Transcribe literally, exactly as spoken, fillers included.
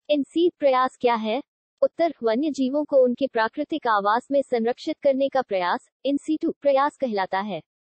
In situ प्रयास क्या है? उत्तर, वन्य जीवों को उनके प्राकृतिक आवास में संरक्षित करने का प्रयास इन सीटू प्रयास कहलाता है।